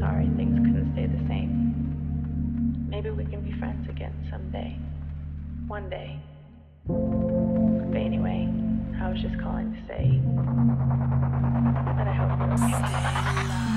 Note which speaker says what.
Speaker 1: sorry things couldn't stay the same. Maybe we can be friends again someday. One day. But anyway, I was just calling to say that I hope you're okay.